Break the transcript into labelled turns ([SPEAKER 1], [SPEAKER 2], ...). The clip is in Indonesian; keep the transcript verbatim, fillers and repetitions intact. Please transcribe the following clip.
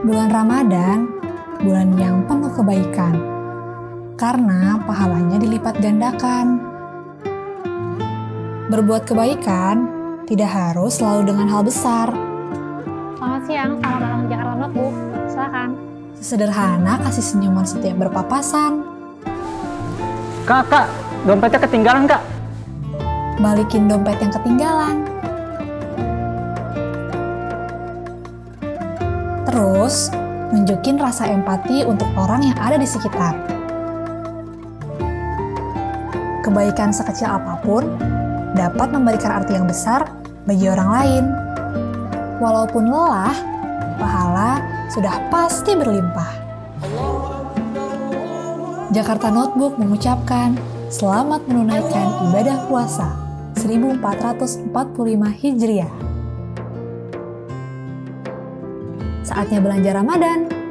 [SPEAKER 1] Bulan Ramadan, bulan yang penuh kebaikan, karena pahalanya dilipat gandakan. Berbuat kebaikan tidak harus selalu dengan hal besar.
[SPEAKER 2] Selamat siang, selamat datang di Jakarta Notebook. Silakan.
[SPEAKER 1] Sesederhana kasih senyuman setiap berpapasan.
[SPEAKER 3] Kak, kak, dompetnya ketinggalan, kak.
[SPEAKER 1] Balikin dompet yang ketinggalan. Terus, nunjukin rasa empati untuk orang yang ada di sekitar. Kebaikan sekecil apapun dapat memberikan arti yang besar bagi orang lain. Walaupun lelah, pahala sudah pasti berlimpah. Jakarta Notebook mengucapkan selamat menunaikan ibadah puasa seribu empat ratus empat puluh lima Hijriah. Saatnya belanja Ramadan.